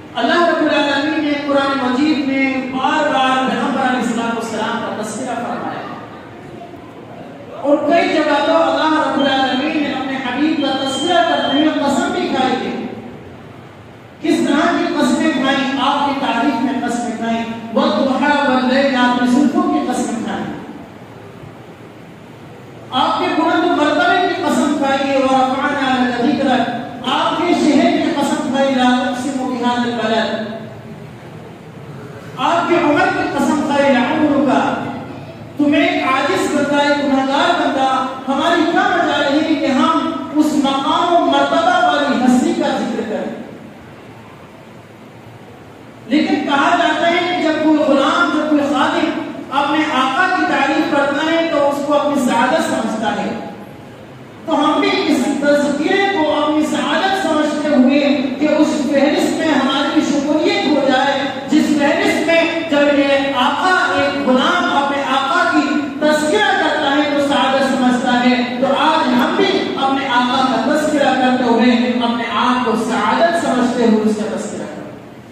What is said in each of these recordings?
اللہ رب العالمین نے قرآن مجید میں بار بار پیغمبر علیہ السلام کا تذکرہ فرمایا اور کئی جگہ تو اللہ رب العالمین نے اپنے حبیب کا تذکرہ کرتے ہوئے قسم بھی کھائی تھی. کس طرح کی قسمیں کھائیں؟ آپ کی تعریف میں قسمیں کھائیں، والضحیٰ واللیل، آپ نے زلفوں کی قسمیں کھائیں، آپ کے بلند مرتبے کی قسم کھائی، ورفعنا لک ذکرک، آپ کے شہر کی قسم کھائی، لا اقسم بہذا البلد، آپ کے عمر کی قسم کھائی، لعمرک. تمہیں ایک عاجز بندہ، ایک گنہگار بندہ، ہماری کیا وجہ رہی کہ ہم اس مقام و مرتبہ والی ہستی کا ذکر کریں. لیکن کہا جاتا ہے کہ جب کوئی غلام، جب کوئی خادم اپنے آقا کی تعریف کرتا ہے تو اس کو اپنی سعادت سمجھتا ہے. تو ہم بھی اس تذکرے کو اپنی سعادت سمجھتے ہوئے کہ اس فہرست میں ہماری شمولیت ہو جائے، جس فہرست میں جب یہ آقا، ایک غلام اپنے آقا کی تذکرہ کرتا ہے تو سعادت سمجھتا ہے، تو آج ہم بھی اپنے آقا کا تذکرہ کرتے ہوئے اپنے آپ کو سعادت سمجھتے ہوئے اس کا تذکرہ کرتے.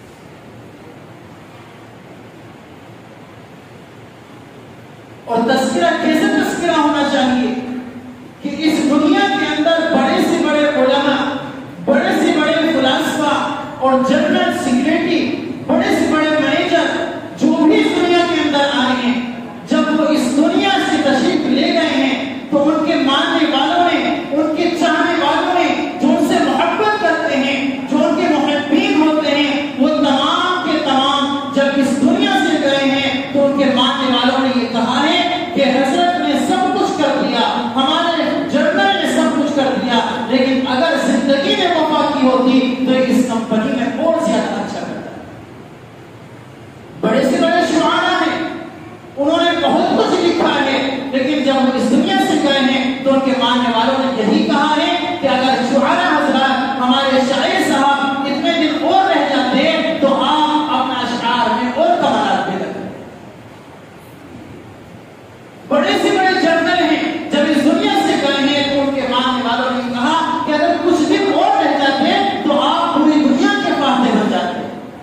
اور تذکرہ کیسے تذکرہ ہونا چاہیے کہ اس دنیا کے اندر بڑے سے بڑے علماء، بڑے سے بڑے فلاسفہ اور جنرل سیکریٹری، بڑے سے بڑے مینیجر جو بھی اس دنیا کے اندر آئے ہیں، جب وہ اس دنیا سے تشریف لے گئے ہیں تو ان کے ماننے والوں نے، ان کے چاہنے والوں نے، جو ان سے محبت کرتے ہیں، جو ان کے محبین ہوتے ہیں، وہ تمام کے تمام جب اس دنیا سے گئے ہیں تو ان کے ماننے والوں نے یہ کہا ہے کہ حضرت نے سب کچھ کر دیا، ہمارے جنرل نے سب کچھ کر دیا، لیکن اگر زندگی میں وفا کی ہوتی تو اس کمپنی میں اور زیادہ اچھا کرتا. بڑے سے بڑے شعراء ہیں، انہوں نے بہت کچھ لکھا ہے، لیکن جب وہ اس دنیا سے گئے ہیں تو ان کے ماننے والوں نے یہی کہا ہے کہ اگر شعراء حضرات، ہمارے شاعر صاحب اتنے دن اور رہ جاتے تو آپ اپنا اشعار میں اور کمالات پیدا کرتے. بڑے سے بڑے جنرل ہیں، جب اس دنیا سے گئے ہیں تو ان کے ماننے والوں نے کہا کہ اگر کچھ دن اور رہ جاتے تو آپ پوری دنیا کے فاتح بن جاتے.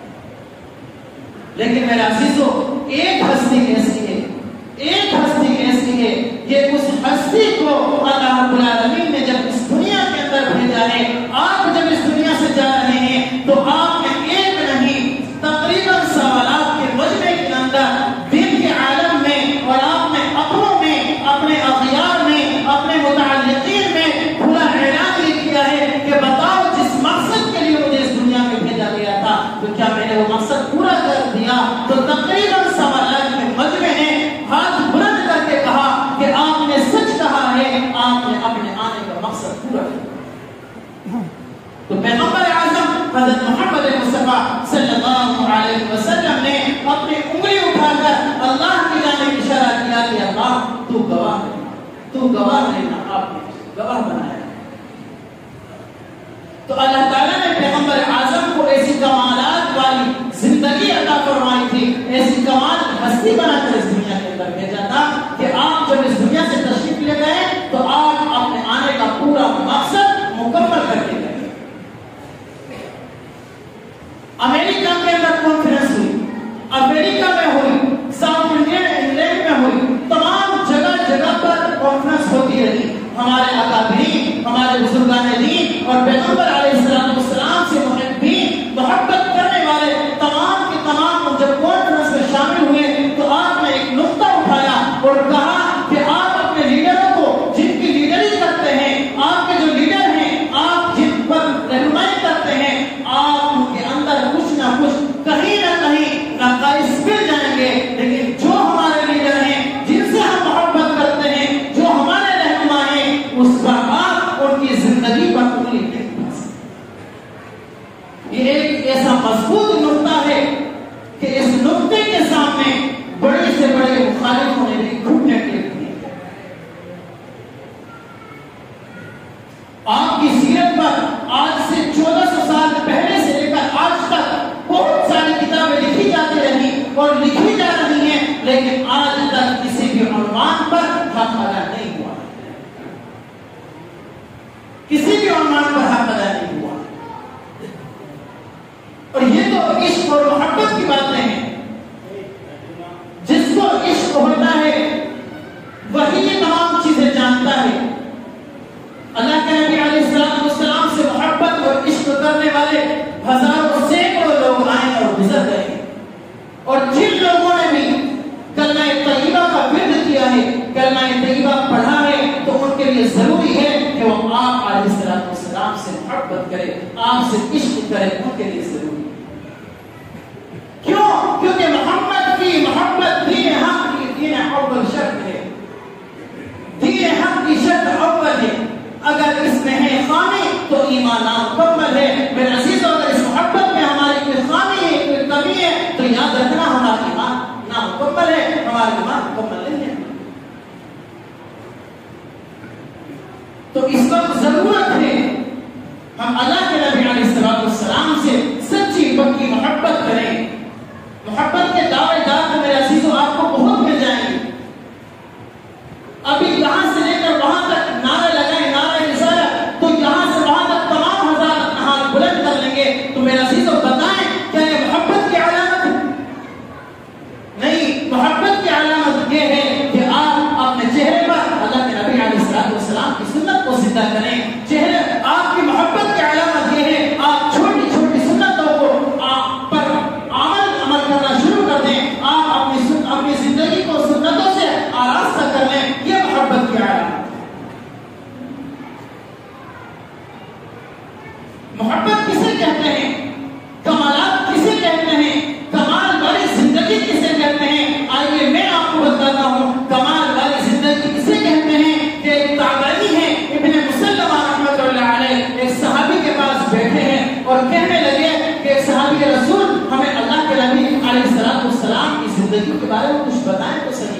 لیکن میرے عزیزو، ایک ہستی ایسی ہے، ایک ہستی ایسی ہے، یہ اس ہستی کو اللہ رب العالمین نے جب اس دنیا کے اندر بھیجا ہے. آپ جب اس دنیا سے جا رہے ہیں تو آپ نے ایک نہیں تقریباً سوالات کے مجمع کے اندر دین کے عالم میں اور آپ نے اپنوں میں، اپنے اغیار میں، اپنے متعلقین میں کھلا اعلان یہ کیا ہے کہ بتاؤ جس مقصد کے لیے مجھے اس دنیا میں بھیجا گیا تھا تو کیا میں نے وہ مقصد پورا کر دیا؟ تو تقریباً سوالات کے مجمع نے ہاتھ بلند کر کے کہا کہ آپ نے سچ کہا ہے، آپ نے اپنے آنے کا مقصد پورا کیا. تو پیغمبر اعظم حضرت محمد مصطفیٰ صلی اللہ علیہ وسلم نے اپنی انگلی اٹھا کر اللہ کی جانب اشارہ کیا کہ اللہ تو گواہ ہے، تو گواہ رہنا، آپ نے گواہ بنایا. تو اللہ تعالیٰ نے پیغمبر اعظم کو ایسی کمالات والی زندگی عطا فرمائی تھی، ایسی کمال ہستی بنا کر اس دنیا کے اندر بھیجا تھا کہ آپ جب اس دنیا سے تشریف لے گئے تو آپ اپنے آنے کا پورا مقصد مکمل کر کے گئے. امریکہ کے اندر کانفرنس ہوئی، امریکہ میں ہوئی، ساؤتھ انگلینڈ میں ہوئی، تمام جگہ جگہ پر کانفرنس ہوتی رہی. ہمارے اکابرین، ہمارے بزرگان دین اور پیغمبر علیہ السلام سے محبین، محبت کرنے والے تمام کے تمام جب کانفرنس میں شامل ہوئے تو آپ نے ایک نقطہ اٹھایا اور کہا کہ آپ اپنے لیڈروں کو، جن کی لیڈری کرتے ہیں، آپ کے جو لیڈر ہیں، آپ جن پر رہنمائی کرتے ہیں، آپ ان کے اندر کچھ نہ کچھ کہیں نہ کہیں نقائص مل جائیں گے، لیکن جو ہمارے لیڈر ہیں، جن سے ہم محبت کرتے ہیں، جو ہمارے رہنما ہیں، اس پر آپ ان کی زندگی پر انگلی نہیں اٹھا سکتے. یہ ایک ایسا مضبوط نقطہ ہے کہ اس نقطے کے سامنے بڑے سے بڑے مخالفوں نے بھی گھٹنے ٹیک دیے. آپ کی سیرت پر آج سے 1400 سال پہلے سے لے کر آج تک بہت ساری کتابیں لکھی جاتی رہی اور لکھی جا رہی ہیں، لیکن آج تک کسی بھی عنوان پر حق ادا نہیں ہوا، کسی بھی عنوان پر حق ادا نہیں ہوا. اور یہ تو عشق اور محبت کی باتیں ہیں. جس کو عشق ہوتا ہے وہی یہ تمام چیزیں جانتا ہے. اللہ کے نبی علیہ السلام سے محبت اور عشق کرنے والے ہزاروں سینکڑوں لوگ آئے اور گزر گئے. اور جن لوگوں نے بھی کلمہ طیبہ کا ورد کیا ہے، کلمہ طیبہ پڑھا ہے، تو ان کے لیے ضروری ہے کہ وہ آپ علیہ السلام سے محبت کرے، آپ سے عشق کرے. ان کے لیے ضروری ہے. کیوں؟ کیونکہ محمد کی محبت دین حق کی دین اول شرط ہے. دین حق کی شرط اول ہے. اگر اس میں ہے خامی تو ایمان نامکمل ہے. میرے عزیزوں، اگر اس محبت میں ہماری کوئی خامی ہے، کوئی کمی ہے، تو یاد رکھنا ہمارا ایمان نامکمل ہے، ہمارا ایمان مکمل نہیں ہے. تو اس وقت ضرورت ہے ہم اللہ کے نبی علیہ السلام سے سچی پکی محبت کریں. محبت کے دعوے دار تو میرے عزیزوں آپ کو بہت مل جائیں گے. ابھی یہاں سے لے کر وہاں تک نعرے لگائیں، نعرے رسالت، تو یہاں سے وہاں تک تمام حضرات ہاتھ بلند کر لیں گے. تو میرے عزیزوں بتائیں کیا یہ محبت کی علامت ہے؟ نہیں. محبت کی علامت یہ ہے کہ آپ اپنے چہرے پر اللہ کے نبی علیہ السلام کی سنت کو زندہ کریں. چہرے آپ کی محبت کی علامت یہ ہے آپ چھوٹی چھوٹی سنتوں کو آپ پر عمل کرنا شروع کر دیں. آپ اپنی زندگی کو سنتوں سے آراستہ کر لیں. یہ محبت کی علامت. محبت کسے کہتے ہیں؟ کمالات کسے کہتے ہیں؟ کمال والی زندگی کسے کہتے ہیں؟ آئیے میں آپ کو بتاتا ہوں کمال والی زندگی کسے کہتے ہیں. کہ ایک تابعی ہے ابن مسلمہ رحمۃ اللہ علیہ، ایک صحابی کے پاس بیٹھے ہیں اور کہنے لگے کہ ایک صحابی رسول ہمیں اللہ کے نبی علیہ السلام کی زندگی کے بارے میں کچھ بتائیں تو صحیح.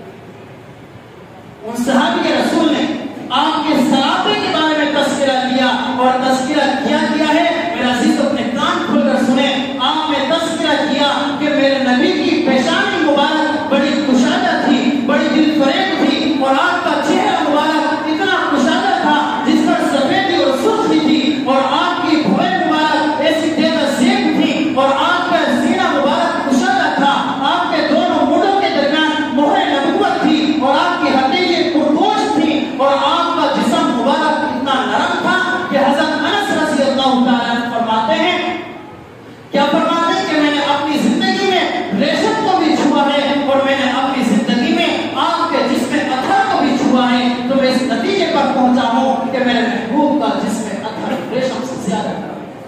ان صحابی رسول نے آپ کے صحابے کے بارے میں تذکرہ کیا اور تذکرہ کیا ہے. میرا عزیز اپنے کان کھول کر سنیں. آپ نے تذکرہ کیا کہ میرے نبی کی پیشانی مبارک بڑی کشادہ تھی، بڑی دل فریب تھی، اور آپ کا چہرہ مبارک اتنا کشادہ تھا جس پر سفیدی اور سرخی تھی، اور آپ کی بھویں مبارک ایسی دیگر زیب تھی، اور آپ کا سینہ مبارک کشادہ تھا. آپ کے دونوں مڈوں کے درمیان مہر نبوت تھی، اور آپ کی ہڈیاں پرگوشت تھی، اور آپ کا جسم مبارک اتنا نرم تھا کہ حضرت انس رضی اللہ تعالیٰ فرماتے ہیں، کیا فرماتے ہیں کہ میں نے اپنی زندگی میں ریشم کو بھی چھوا ہے، اور میں نے اپنی زندگی میں آپ کے جسم اطہر کو بھی چھوا ہے. تو میں اس نتیجے پر پہنچا ہوں کہ میرے محبوب کا جسم اطہر ریشم سے زیادہ ہے.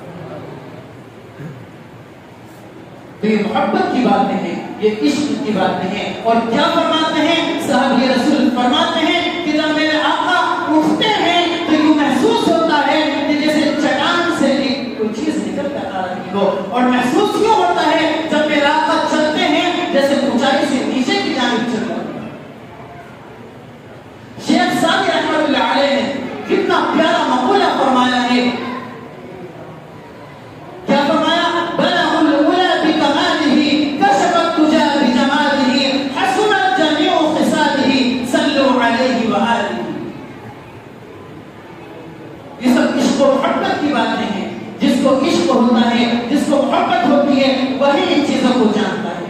تو یہ محبت کی باتیں ہیں، یہ عشق کی باتیں ہیں. اور کیا فرماتے ہیں صحابی رسول؟ فرماتے ہیں کہ جب میرے آقا اٹھتے ہیں تو یوں محسوس ہوتا ہے کہ جیسے چٹان سے کوئی چیز نکل کر آ رہی ہو. اور محسوس کیوں ہوتا ہے جب میرے آقا چلتے ہیں جیسے اونچائی سے نیچے کی جانب چل رہے ہیں. شیخ سعدی رحمۃ اللہ علیہ نے کتنا پیارا مقولہ فرمایا ہے. کیا فرمایا؟ بلغ الاولى بکمالہ کشفت تجا بجمالہ حسنت جمیع خصالہ صلوا علیہ وآلہ. یہ سب عشق و محبت کی باتیں ہیں. جس کو عشق ہوتا ہے، جس کو محبت ہوتی ہے، وہی ان چیزوں کو جانتا ہے.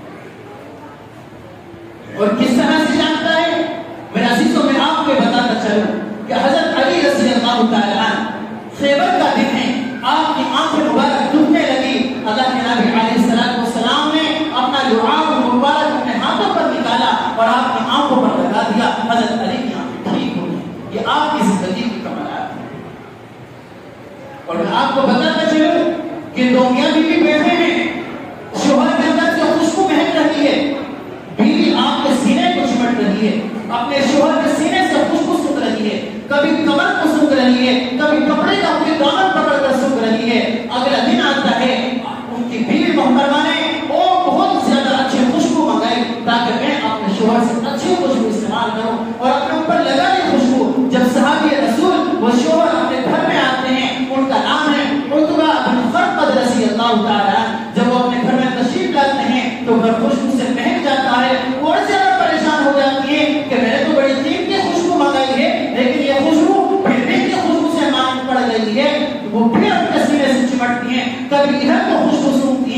اور کس طرح سے جانتا ہے؟ میرے عزیزوں میں آپ کو بتاتا چلوں کہ حضرت علی رضی اللہ تعالیٰ عنہ خیبر کا دن ہے. آپ کی آنکھیں مبارک دکھنے لگی. اللہ کے نبی علیہ السلام نے اپنا لعاب مبارک اپنے ہاتھوں پر نکالا اور آپ کی آنکھوں پر لگا دیا. حضرت علی کی آنکھیں ٹھیک ہو گئی. یہ آپ کی زندگی کی کمالات ہیں. اور میں آپ کو بتاتا چلوں کہ دو میاں بیوی بیٹھے ہیں، شوہر کے اندر سے خوشبو مہک رہی ہے، بیوی آپ کے سینے کو چمٹ رہی ہے، اپنے شوہر کے سینے سے خوشبو سونگھ رہی ہے، کبھی کمر کو سونگھ رہی ہے، کبھی کپڑے کا اپنے دامن پکڑ کر سونگھ رہی ہے. اگلا دن آتا ہے، ان کی بیوی محترمہ نے بہت زیادہ اچھی خوشبو منگائی تاکہ میں اپنے شوہر سے اچھی خوشبو استعمال کروں اور اپنے اوپر لگا لی خوشبو. جب صحابی رسول وہ شوہر اپنے گھر میں آتے ہیں، ان کا نام ہے عتبہ بن خرقد رضی اللہ تعالیٰ. جب وہ اپنے گھر میں تشریف لاتے ہیں تو گھر خوشبو سے مہک جاتا ہے. وہ اور زیادہ پریشان ہو جاتی ہے کہ میں نے تو بڑی قیمتی خوشبو منگائی ہے لیکن یہ خوشبو پھر بھی کی خوشبو سے مانگ پڑ گئی ہے. وہ پھر اپنے سینے سے چمٹتی ہیں، کبھی ادھر کو خوشبو سونگتی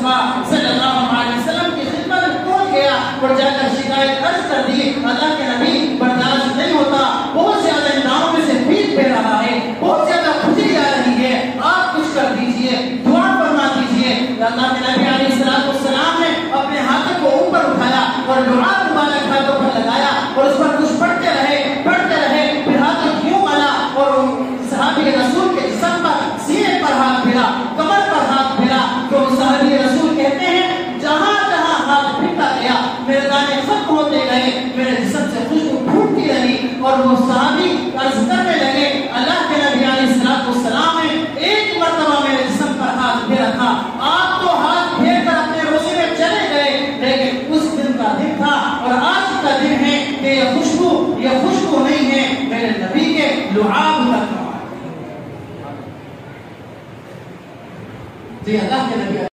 مصطفیٰ صلی اللہ علیہ وسلم کی خدمت میں پہنچ گیا اور جا کر شکایت عرض کر دی، اللہ کے نبی برداشت نہیں ہوتا، بہت زیادہ ناؤں میں سے پیٹ پہ رہا ہے، بہت زیادہ کھجلی آ رہی ہے، آپ کچھ کر دیجئے، دعا فرما دیجئے۔ اللہ کے نبی علیہ السلام نے اپنے ہاتھوں کو اوپر اٹھایا اور دعا مبارک ہاتھوں پر لگایا اور اس پر کچھ پڑھتے رہے، پھر ہاتھوں کیوں ملا اور صحابی رسول کے جسم پر سینے پر ہاتھ پھیرا، کمر پر ہاتھ پھیرا، تو صحابی رسول کہتے ہیں جہاں جہاں ہاتھ پھرتا گیا میرے دانے ختم ہوتے گئے، میرے جسم سے خوشبو پھوٹتی رہی، اور وہ صحابی عرض کرنے لگے اللہ کے نبی علیہ السلام نے ایک مرتبہ میرے جسم پر ہاتھ پھیرا تھا، آپ تو ہاتھ پھیر کر اپنے روزے میں چلے گئے، لیکن اس دن کا دن تھا اور آج کا دن ہے کہ یہ خوشبو نہیں ہے میرے نبی کے لعاب کا۔ جی اللہ کے نبی